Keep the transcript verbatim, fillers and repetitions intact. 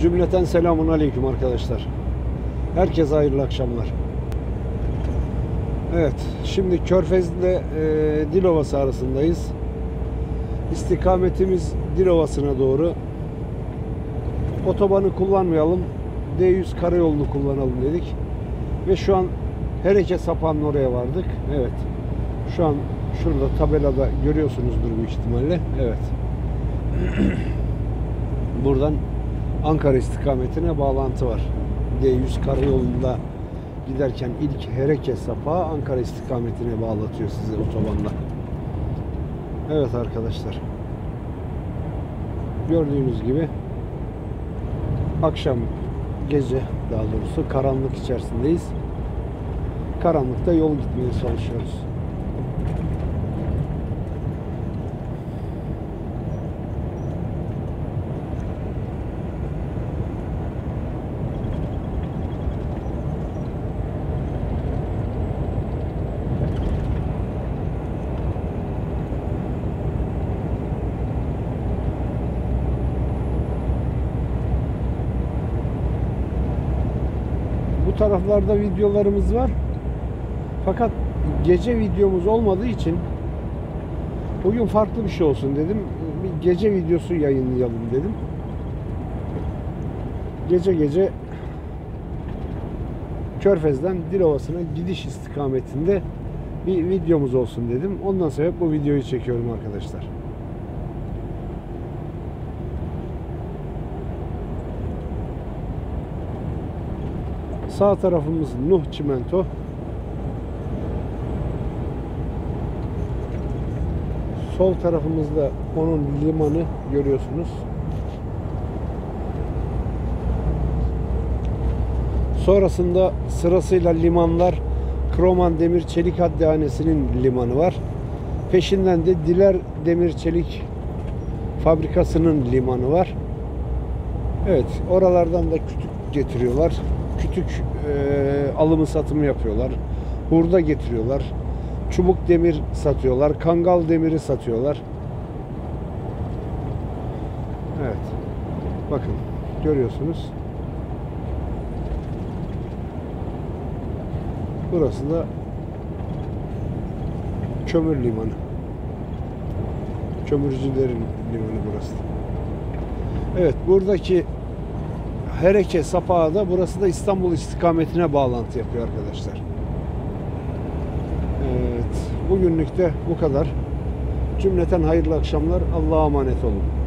Cümleten selamun aleyküm arkadaşlar. Herkese hayırlı akşamlar. Evet, şimdi Körfez ile e, Dilovası arasındayız. İstikametimiz Dilovası'na doğru. Otobanı kullanmayalım, D yüz karayolunu kullanalım dedik. Ve şu an Hereke Sapağı'nın oraya vardık. Evet, şu an şurada tabelada görüyorsunuzdur büyük ihtimalle. Evet. Buradan Ankara istikametine bağlantı var. D yüz karayolunda giderken ilk Hereke Sapağı Ankara istikametine bağlatıyor sizi otobanla. Evet arkadaşlar. Gördüğünüz gibi akşam, gece daha doğrusu karanlık içerisindeyiz. Karanlıkta yol gitmeye çalışıyoruz. Bu taraflarda videolarımız var. Fakat gece videomuz olmadığı için bugün farklı bir şey olsun dedim. Bir gece videosu yayınlayalım dedim. Gece gece Körfez'den Dilovası'na gidiş istikametinde bir videomuz olsun dedim. Ondan sebep bu videoyu çekiyorum arkadaşlar. Sağ tarafımız Nuh Çimento. Sol tarafımızda onun limanı görüyorsunuz. Sonrasında sırasıyla limanlar Kroman Demir Çelik Haddihanesi'nin limanı var. Peşinden de Diler Demir Çelik Fabrikası'nın limanı var. Evet, oralardan da kütük getiriyorlar. Kütük e, alımı satımı yapıyorlar. Hurda getiriyorlar. Çubuk demir satıyorlar. Kangal demiri satıyorlar. Evet. Bakın görüyorsunuz. Burası da kömür limanı. Kömürcülerin limanı burası. Evet, buradaki Hereke Sapağı da burası da İstanbul istikametine bağlantı yapıyor arkadaşlar. Evet, bugünlük de bu kadar. Cümleten hayırlı akşamlar. Allah'a emanet olun.